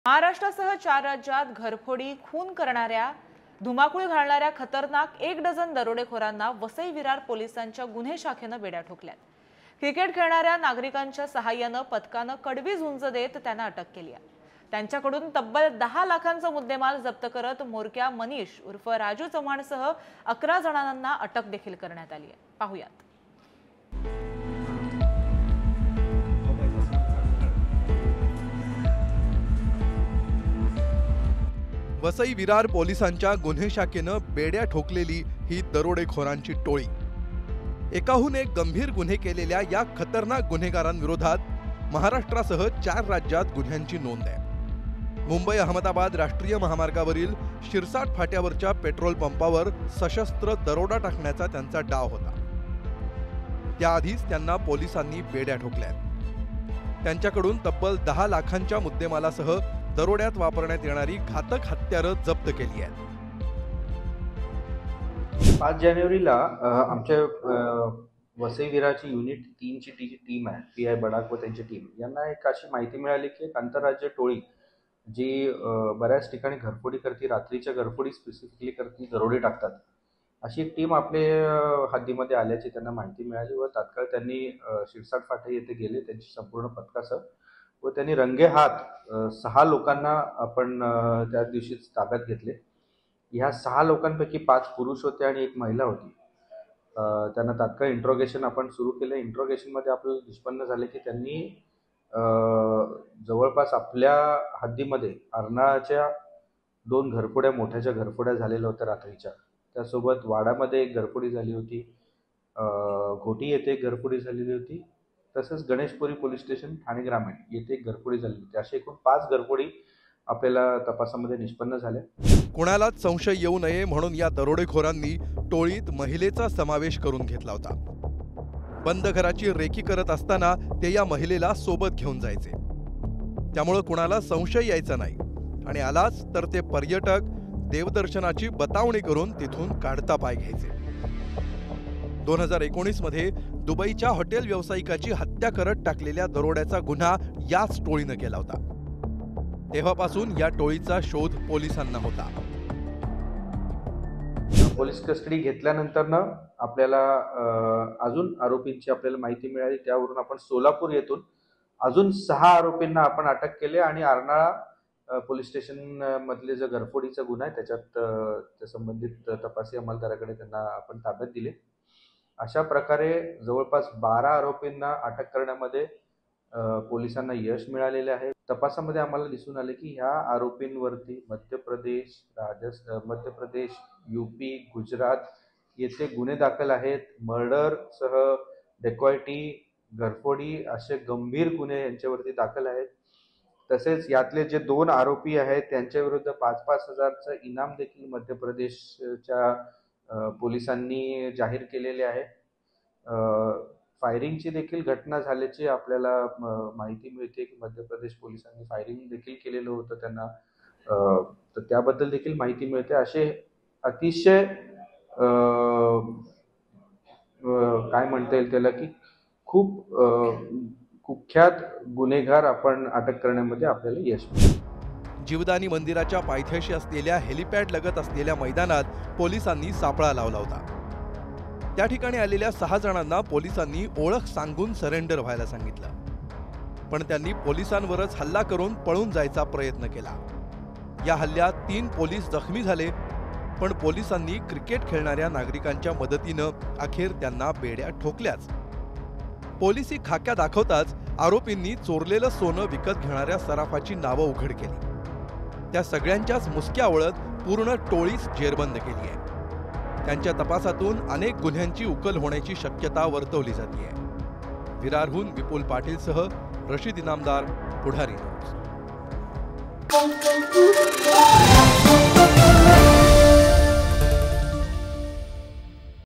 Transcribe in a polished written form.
महाराष्ट्रासह 4 राज्यात घरफोडी, खून करणाऱ्या, धुमाकूळ घालणाऱ्या खतरनाक 1 डझन दरोडेखोरांना वसई विरार पोलिसांच्या गुन्हे शाखेनं बेड्या ठोकल्यात। क्रिकेट खेळणाऱ्या नागरिकांच्या सहाय्यानं पथकानं कडवी झुंज देत त्यांना अटक केली आहे। त्यांच्याकडून तब्बल 10 लाखांचा मुद्देमाल जप्त करत मोरक्या मनीष उर्फ राजू चव्हाणसह 11 जणांना अटक देखील करण्यात आली आहे। पाहूयात। वसई विरार पोलिसांच्या गुन्हे शाखेनं बेड्या ठोकलेली ही दरोडेखोरांची टोळी। एकाहून एक गंभीर गुन्हे केलेल्या या खतरनाक गुन्हेगारांविरोधात महाराष्ट्रासह 4 राज्यात गुन्ह्यांची नोंद आहे। मुंबई अहमदाबाद राष्ट्रीय महामार्गावरील शिरसाट फाट्यावरच्या पेट्रोल पंपावर सशस्त्र दरोडा टाकण्याचा त्यांचा डाव होता। त्याआधीच त्यांना पोलिसांनी बेड्या ठोकल्या। त्यांच्याकडून तब्बल 10 लाखांच्या मुद्देमालासह दरोड्यात वापरण्यात येणारी घातक हत्यारं जप्त केली आहेत। 5 जानेवारीला आमच्या वसई विरारची युनिट 3 ची टीम आहे, पीआय बडाक व त्यांची टीम यांना एक अशी माहिती मिळाली की एक आंतरराज्य टोळी जी बऱ्याच ठिकाणी घरफोडी करते, रात्रीच्या घरफोडी स्पेसिफिकली करते, दरोडे टाकतात, अशी एक टीम आपल्या हद्दीमध्ये आल्याची त्यांना माहिती मिळाली व तात्काळ त्यांनी शिरसाट फाटा येथे गेले त्यांची संपूर्ण पथकासह व त्यांनी रंगेहात 6 लोकांना आपण त्या दिवशी ताब्यात घेतले। ह्या 6 लोकांपैकी 5 पुरुष होते आणि 1 महिला होती। त्यांना तात्काळ इंट्रोगेशन आपण सुरू केलं। इंट्रोगेशनमध्ये आपल्याला निष्पन्न झाले की त्यांनी जवळपास आपल्या हद्दीमध्ये अर्नाळाच्या 2 घरफोड्या, मोठ्याच्या घरफोड्या झालेल्या होत्या रात्रीच्या। त्यासोबत वाडामध्ये एक घरफोडी झाली होती, घोटी येथे एक घरफोडी झालेली होती, तसेच गणेशपुरी पोलीस स्टेशन ठाणे ग्रामीण येथे एक घरफोडी झाली होती। अशा एकूण 5 घरफोडी आपल्याला तपासामध्ये निष्पन्न झाल्या। कोणालाच संशय येऊ नये म्हणून या दरोडेखोरांनी टोळीत महिलेचा समावेश करून घेतला होता। बंद घराची रेकी करत असताना ते या महिलेला सोबत घेऊन जायचे, त्यामुळे कोणाला संशय यायचा नाही आणि आलाच तर ते पर्यटक देवदर्शनाची बतावणी करून तिथून काढता पाय घ्यायचे। 2019 मध्ये दुबईच्या हॉटेल व्यावसायिकाची हत्या करत टाकलेल्या दरोड्याचा गुन्हा याच टोळीनं केला होता। तेव्हापासून या टोळीचा शोध पोलिसांना होता। पोलीस कस्टडी घेतल्यानंतर आपल्याला अजून आरोपींची आपल्याला माहिती मिळाली। त्यावरून आपण सोलापूर येथून अजून 6 आरोपींना आपण अटक केली आणि अर्नाळा पोलीस स्टेशन मधले जो घरफोडीचा गुन्हा आहे त्याच्यात संबंधित तपासी अंमलदाराकडे त्यांना आपण ताब्यात दिले। अशा प्रकारे जवळपास 12 आरोपींना अटक करण्यामध्ये पोलिसांना यश मिळालेले आहे। तपासामध्ये आम्हाला दिसून आले की ह्या आरोपींवरती मध्य प्रदेश, यूपी, गुजरात येथे गुन्हे दाखल आहेत। मर्डर सह डेकॉयटी, घरफोडी असे गंभीर गुन्हे यांच्यावरती दाखल आहेत। तसेच यातले जे 2 आरोपी आहेत त्यांच्या विरुद्ध 5-5 हजारचं इनाम देखील मध्य प्रदेशच्या पोलिसांनी जाहीर केलेले आहे। फायरिंगची देखील घटना झाल्याची आपल्याला माहिती मिळते की मध्य प्रदेश पोलिसांनी फायरिंग देखील केलेलं होतं त्यांना, तर त्याबद्दल देखील माहिती मिळते। असे अतिशय काय म्हणता येईल त्याला की खूप कुख्यात गुन्हेगार आपण अटक करण्यामध्ये आपल्याला यश मिळालं। जीवदानी मंदिराच्या पायथ्याशी असलेल्या हेलिपॅड लगत असलेल्या मैदानात पोलिसांनी सापळा लावला होता। त्या ठिकाणी आलेल्या 6 जणांना पोलिसांनी ओळख सांगून सरेंडर व्हायला सांगितलं, पण त्यांनी पोलिसांवरच हल्ला करून पळून जायचा प्रयत्न केला। या हल्ल्यात 3 पोलीस जखमी झाले, पण पोलिसांनी क्रिकेट खेळणाऱ्या नागरिकांच्या मदतीनं अखेर त्यांना बेड्या ठोकल्याच। पोलिसी खाक्या दाखवताच आरोपींनी चोरलेलं सोनं विकत घेणाऱ्या सराफाची नावं उघड केली। त्या सगळ्यांच्याच मुसक्या वळत पूर्ण टोळीच जेरबंद केली आहे। त्यांच्या तपासातून अनेक गुन्ह्यांची उकल होण्याची शक्यता वर्तवली जाते आहे। विरारहून विपुल पाटीलसह रशीद इनामदार, पुढारी न्यूज।